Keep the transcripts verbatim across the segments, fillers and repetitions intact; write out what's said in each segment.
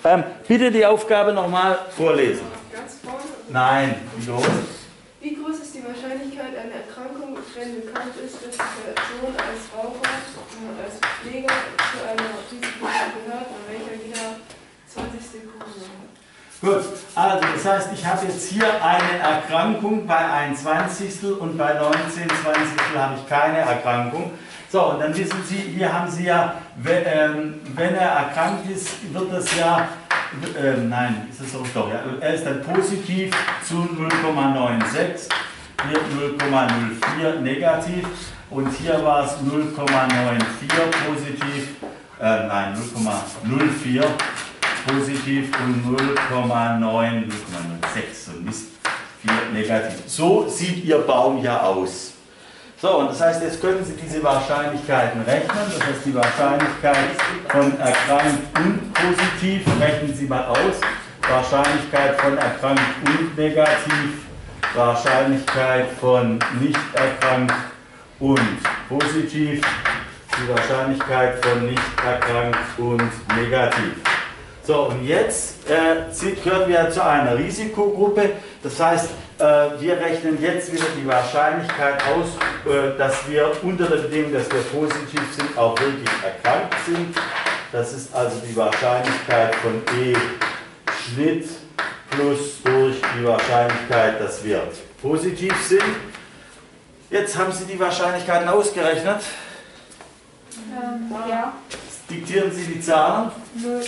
Ähm, bitte die Aufgabe nochmal vorlesen. Ganz vorne. Nein, wie groß? Wie groß ist die Wahrscheinlichkeit einer Erkrankung, wenn bekannt ist, dass die Person als Raucher, äh, als Pfleger zu einer Risikogruppe gehört, an welcher jeder zwanzigste Corona hat? Gut, also das heißt, ich habe jetzt hier eine Erkrankung bei ein Zwanzigstel und bei neunzehn Zwanzigstel habe ich keine Erkrankung. So, und dann wissen Sie, hier haben Sie ja, wenn, ähm, wenn er erkrankt ist, wird das ja, äh, nein, ist es auch doch, ja, er ist dann positiv zu null Komma sechsundneunzig, hier null Komma null vier negativ und hier war es null Komma vierundneunzig positiv, äh, nein, null Komma null vier positiv und null Komma neun, null Komma null sechs, so Mist, vier negativ. So sieht Ihr Baum ja aus. So, und das heißt, jetzt können Sie diese Wahrscheinlichkeiten rechnen. Das heißt, die Wahrscheinlichkeit von erkrankt und positiv, rechnen Sie mal aus. Wahrscheinlichkeit von erkrankt und negativ, Wahrscheinlichkeit von nicht erkrankt und positiv, die Wahrscheinlichkeit von nicht erkrankt und negativ. So, und jetzt äh, gehören wir zu einer Risikogruppe. Das heißt, äh, wir rechnen jetzt wieder die Wahrscheinlichkeit aus, äh, dass wir unter der Bedingung, dass wir positiv sind, auch wirklich erkrankt sind. Das ist also die Wahrscheinlichkeit von E Schnitt plus durch die Wahrscheinlichkeit, dass wir positiv sind. Jetzt haben Sie die Wahrscheinlichkeiten ausgerechnet. Ähm, ja. Diktieren Sie die Zahlen. null,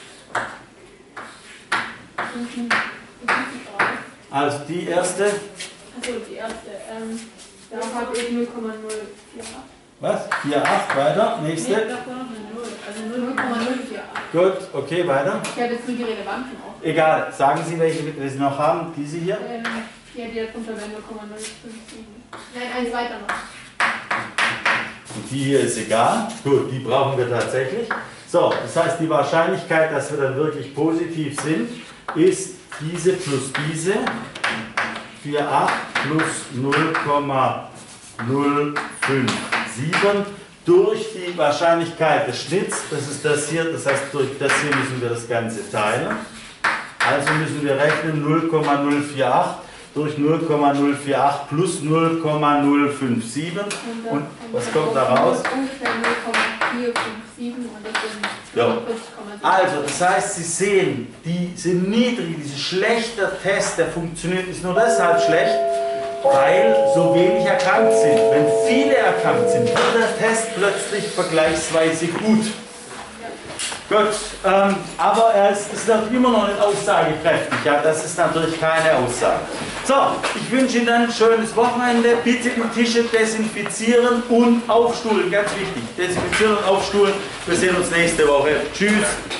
Also die erste. also die erste. Ähm, da habe ich null Komma null vier acht. Was? vier Komma acht, weiter. Nächste. Nee, davor noch eine null. Also null Komma null vier acht. Gut, okay, weiter. Ich habe jetzt nur die Relevanten auch. Egal, sagen Sie, welche wir Sie noch haben. Diese hier. Ähm, ja, die darunter wäre null Komma null fünf sieben. Nein, eins weiter noch. Und die hier ist egal. Gut, die brauchen wir tatsächlich. So, das heißt, die Wahrscheinlichkeit, dass wir dann wirklich positiv sind, ist diese plus diese. vier Komma acht plus null Komma null fünf sieben durch die Wahrscheinlichkeit des Schnitts, das ist das hier, das heißt, durch das hier müssen wir das Ganze teilen. Also müssen wir rechnen null Komma null vier acht durch null Komma null vier acht plus null Komma null fünf sieben. Und, und was kommt da raus? Ungefähr null Komma vier fünf sieben und das sind Ja. fünfundvierzig Komma sieben. Also, das heißt, Sie sehen, diese niedrige, diese schlechte Test, der funktioniert, ist nur deshalb schlecht, weil so wenig erkrankt sind. Wenn viele erkrankt sind, wird der Test plötzlich vergleichsweise gut. Gut, ähm, aber er ist, ist natürlich immer noch nicht aussagekräftig. Ja, das ist natürlich keine Aussage. So, ich wünsche Ihnen ein schönes Wochenende. Bitte die Tische desinfizieren und aufstuhlen. Ganz wichtig. Desinfizieren und aufstuhlen. Wir sehen uns nächste Woche. Tschüss.